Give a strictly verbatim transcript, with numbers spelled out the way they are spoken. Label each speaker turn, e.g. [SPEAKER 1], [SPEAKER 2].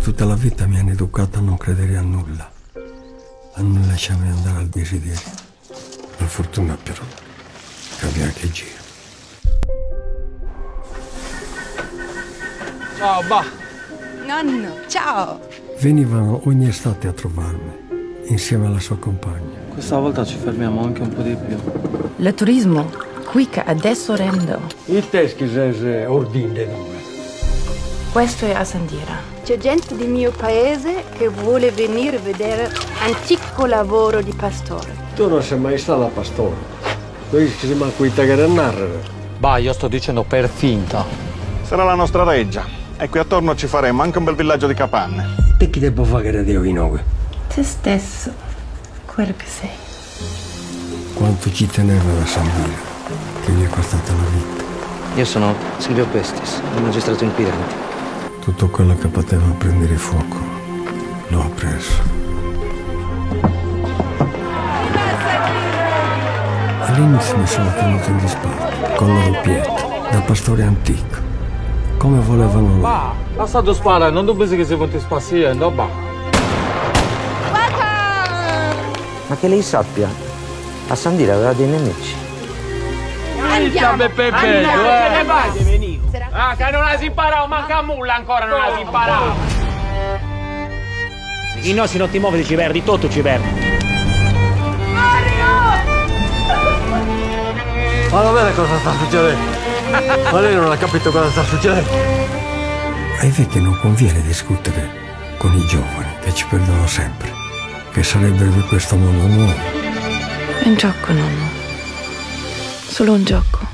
[SPEAKER 1] tutta la vita mi hanno educato a non credere a nulla, a non lasciarmi andare al desiderio. La fortuna però cambia anche il giro.
[SPEAKER 2] Ciao, ba!
[SPEAKER 3] Nonno, ciao!
[SPEAKER 1] Venivano ogni estate a trovarmi, insieme alla sua compagna.
[SPEAKER 2] Questa volta ci fermiamo anche un po' di più.
[SPEAKER 4] Il turismo qui che adesso rendo.
[SPEAKER 1] Il teschi è ordine dove.
[SPEAKER 4] Questo è a Sandiera.
[SPEAKER 3] C'è gente del mio paese che vuole venire a vedere antico lavoro di pastore.
[SPEAKER 1] Tu non sei mai stata pastore. Noi si ma qui a narrare.
[SPEAKER 2] Bah, io sto dicendo per finta.
[SPEAKER 5] Sarà la nostra reggia. E qui attorno ci faremo anche un bel villaggio di capanne.
[SPEAKER 1] E chi devo fare Dio in noi?
[SPEAKER 4] Te stesso, quello che sei.
[SPEAKER 1] Quanto ci teneva la Sandiera, che gli è costata la vita.
[SPEAKER 6] Io sono Silvio Pestis, un magistrato inquirente.
[SPEAKER 1] Tutto quello che poteva prendere fuoco lo ha preso. All'inizio mi sono tenuto in disparte, con loro Pietro, da pastore antico, come volevano loro.
[SPEAKER 2] Bah, lasciato spara, non tu pensi che si potesse passare, no, bah.
[SPEAKER 6] Ma che lei sappia, a Sandiera aveva dei nemici.
[SPEAKER 2] Andiamo, Peppe, andiamo, eh. Ne vai, venivo. Ah, che non la si imparava, manca a nulla ancora, non la si imparava.
[SPEAKER 7] I nostri non ti muovi, ci perdi, tutto ci perdi.
[SPEAKER 1] Ma lo vede cosa sta succedendo? Ma lei non ha capito cosa sta succedendo? Ai vecchi non conviene discutere con i giovani, che ci perdono sempre, che sarebbero di questo mondo nuovo.
[SPEAKER 4] È un gioco, nonno. Solo un gioco.